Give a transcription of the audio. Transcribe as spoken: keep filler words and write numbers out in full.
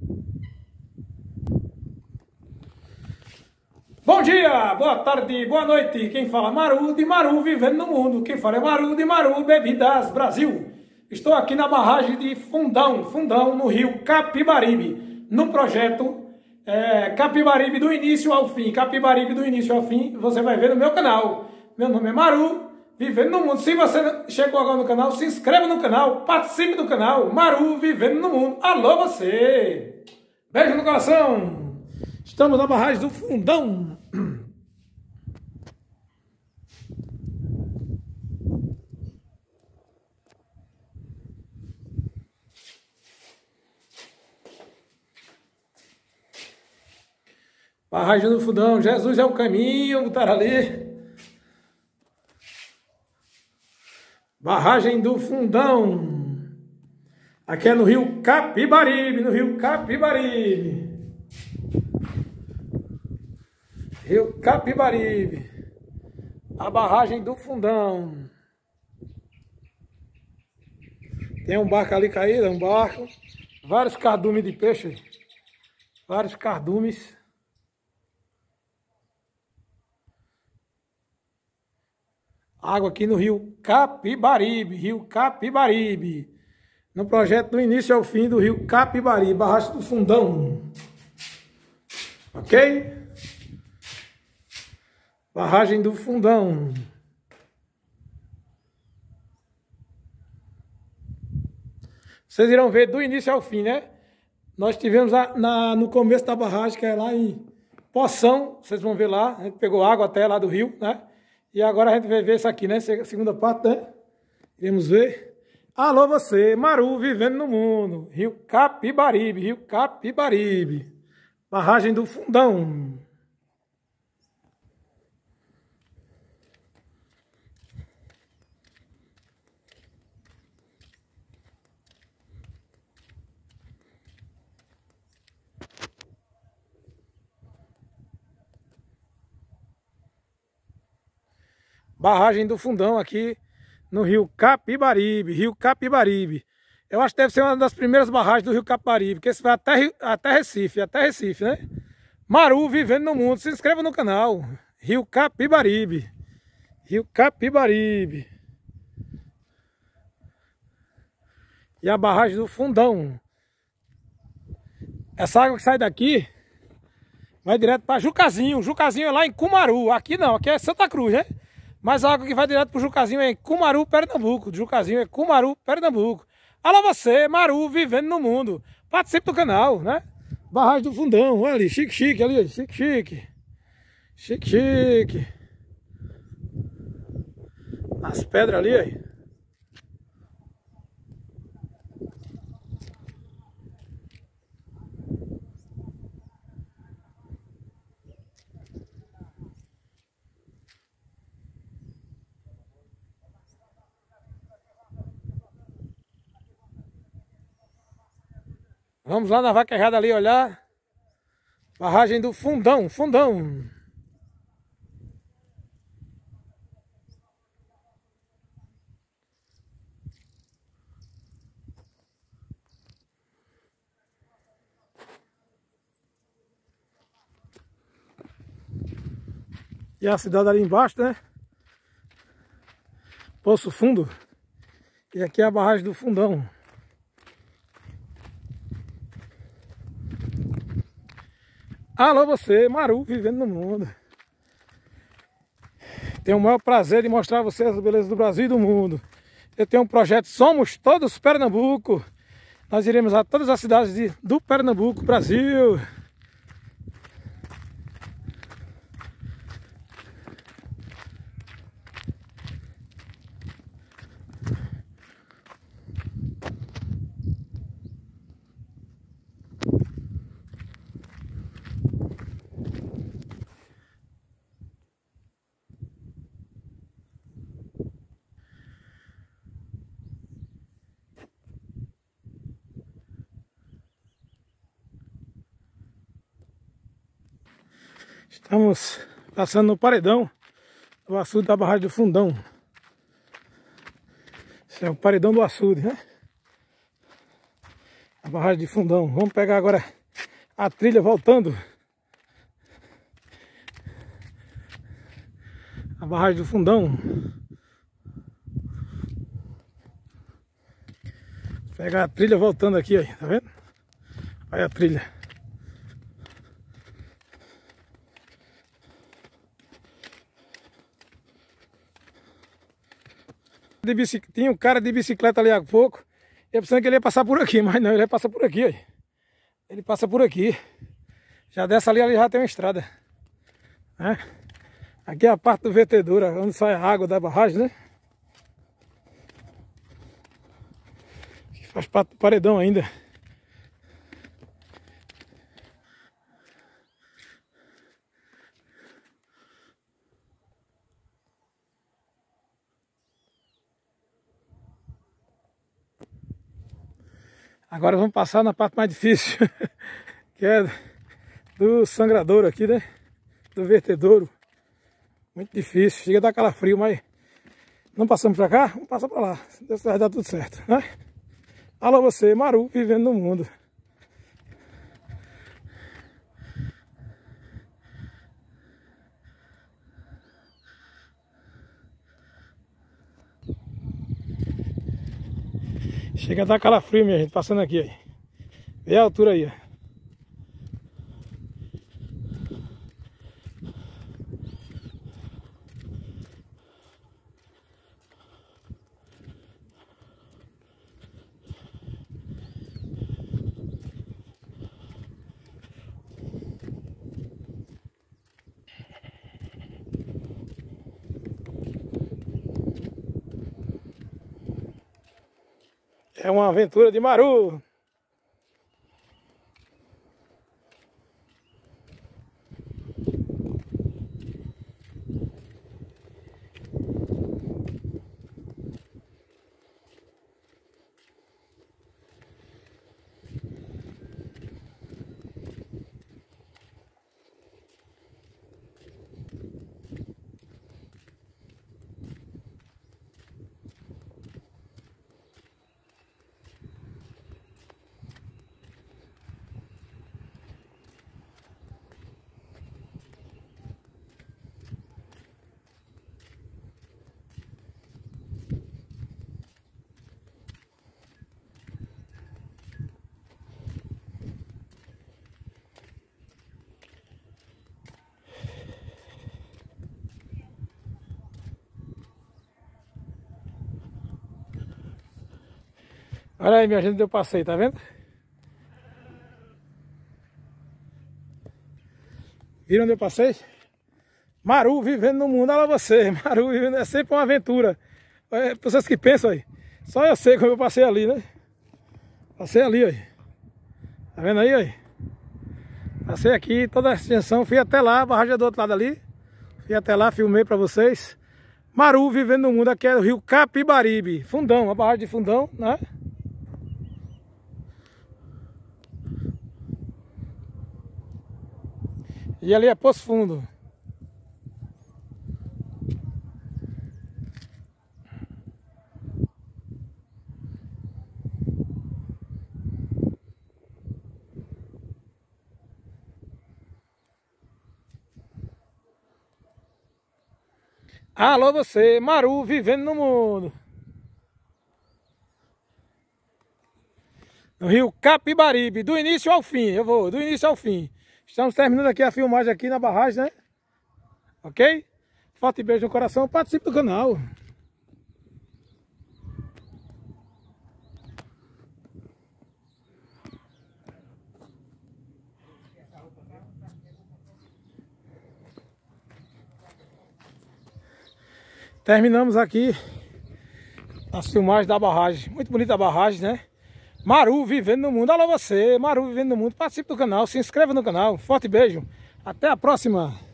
Bom dia, boa tarde, boa noite. Quem fala Maru de Maru vivendo no mundo. Quem fala é Maru de Maru Bebidas Brasil. Estou aqui na barragem de Fundão, Fundão, no rio Capibaribe, no projeto é, Capibaribe do início ao fim. Capibaribe do início ao fim, você vai ver no meu canal. Meu nome é Maru, vivendo no mundo. Se você chegou agora no canal, se inscreva no canal, participe do canal. Maru, vivendo no mundo. Alô você! Beijo no coração! Estamos na barragem do Fundão. Barragem do Fundão, Jesus é o caminho, tá ali. Barragem do Fundão. Aqui é no rio Capibaribe, no rio Capibaribe. Rio Capibaribe. A barragem do Fundão. Tem um barco ali caído, um barco. Vários cardumes de peixe. Vários cardumes. Água aqui no rio Capibaribe, rio Capibaribe. No projeto do início ao fim do rio Capibaribe, barragem do Fundão. Ok? Barragem do Fundão. Vocês irão ver do início ao fim, né? Nós tivemos a, na, no começo da barragem, que é lá em Poção. Vocês vão ver lá. A gente pegou água até lá do rio, né? E agora a gente vai ver isso aqui, né? A segunda parte, né? Iremos ver. Alô você, Maru, vivendo no mundo. Rio Capibaribe, rio Capibaribe. Barragem do Fundão. Barragem do Fundão aqui no rio Capibaribe, rio Capibaribe. Eu acho que deve ser uma das primeiras barragens do rio Capibaribe, porque esse vai até, até Recife, até Recife, né? Maru, vivendo no mundo. Se inscreva no canal. Rio Capibaribe, rio Capibaribe. E a barragem do Fundão. Essa água que sai daqui vai direto para Jucazinho. Jucazinho é lá em Cumaru. Aqui não, aqui é Santa Cruz, né? Mas a água que vai direto pro Jucazinho é em Cumaru, Pernambuco. Jucazinho é Cumaru, Pernambuco. Alô você, Maru, vivendo no mundo. Participe do canal, né? Barragem do Fundão, olha ali, chique, chique ali, chique, chique. Chique, chique. As pedras ali, aí. Vamos lá na vaquejada ali olhar. Barragem do Fundão, Fundão. E a cidade ali embaixo, né? Poço Fundo. E aqui é a barragem do Fundão. Alô você, Maru, vivendo no mundo. Tenho o maior prazer de mostrar a vocês a beleza do Brasil e do mundo. Eu tenho um projeto Somos Todos Pernambuco. Nós iremos a todas as cidades de, do Pernambuco, Brasil. Estamos passando no paredão do açude da barragem do Fundão. Esse é o paredão do açude, né? A barragem de Fundão. Vamos pegar agora a trilha voltando. A barragem do Fundão. Pegar a trilha voltando aqui, aí, tá vendo? Olha a trilha. De bicic... Tinha um cara de bicicleta ali há pouco. Eu pensando que ele ia passar por aqui, mas não, ele passa por aqui, aí. Ele passa por aqui. Já dessa ali, ali já tem uma estrada. É. Aqui é a parte do vertedouro, onde sai a água da barragem, né? Que faz parte do paredão ainda. Agora vamos passar na parte mais difícil, que é do sangradouro aqui, né? Do vertedouro. Muito difícil, chega a dar calafrio, mas não passamos pra cá, vamos passar pra lá. Se Deus vai dar tudo certo, né? Alô você, Maru, vivendo no mundo. Chega a dar calafrio, minha gente, passando aqui, aí. Vê a altura aí, ó. É uma aventura de Maru. Olha aí, minha gente, onde eu passei, tá vendo? Viram onde eu passei? Maru vivendo no mundo, olha você. Maru vivendo, é sempre uma aventura. É, vocês que pensam aí. Só eu sei como eu passei ali, né? Passei ali, aí. Tá vendo aí, aí? Passei aqui, toda a extensão, fui até lá, a barragem é do outro lado ali. Fui até lá, filmei pra vocês. Maru vivendo no mundo, aqui é o rio Capibaribe. Fundão, a barragem de Fundão, né? E ali é Poço Fundo. Alô você, Maru vivendo no mundo. No rio Capibaribe, do início ao fim. Eu vou, do início ao fim. Estamos terminando aqui a filmagem aqui na barragem, né? Ok? Forte beijo no coração, participe do canal. Terminamos aqui as filmagens da barragem. Muito bonita a barragem, né? Maru vivendo no mundo. Alô você, Maru vivendo no mundo. Participe do canal, se inscreva no canal. Forte beijo. Até a próxima.